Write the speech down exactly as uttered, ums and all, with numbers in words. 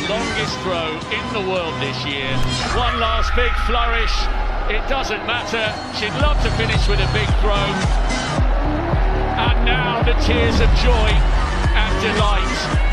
longest throw in the world this year. One last big flourish. It doesn't matter. She'd love to finish with a big throw. And now the tears of joy and delight.